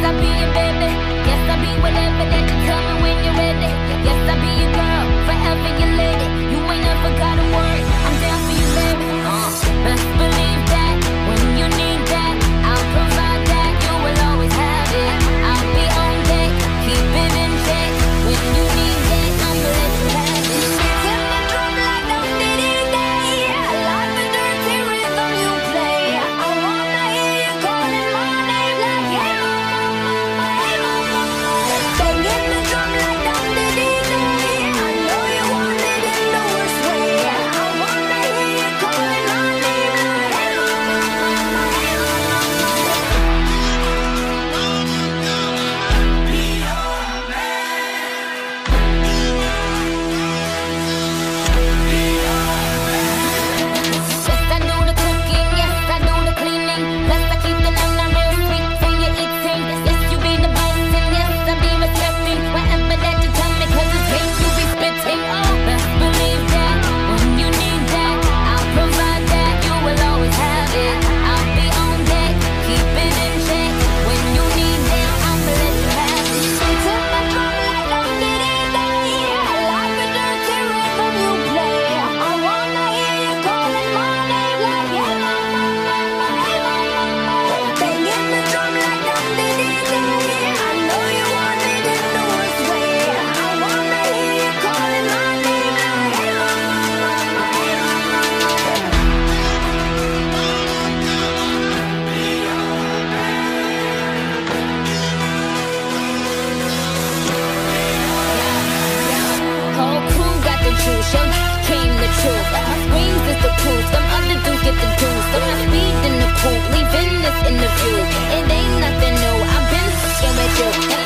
I'll be your baby. Yes, I'll be whatever that you tell me when you're ready. Yes, I'll be your girl, forever your lady. You ain't never gotta worry, I'm down for you, baby. Best believe that when you need that, I'll provide that. You will always have it. I'll be on deck, keep it in check. When you need that, I'ma let you have it. Tell my drum like no day. I like the dirty rhythm you play. I wanna hear you calling my name like hey mama, hey mama. Banging the drum like no day. I know you want it in the worst way. I wanna hear you calling my name like hey mama, hey Yes, I do the cooking, yes, I do the cleaning. Plus I keep the nana real sweet when you're eating. Yes, you be the boss and yes, I be respecting whatever that you tell me, cause it's hate you be spitting. Oh, best believe that when you need that, I'll provide that. You will always have it. I'll be on deck, keep it in check. When you need that, I'ma let you have it. Tell my drum like no day. I like the dirty rhythm you play. I wanna hear you calling my name like hey mama, hey mama. Banging the drum like no day. I know you want it in the worst way. I wanna hear you calling my name like hey mama, hey Whole crew got the juice, young came the truth. My screams is the proof, some other dudes get the juice. So I speed in the coupe, leaving this interview. It ain't nothing new, I've been f***ing with you.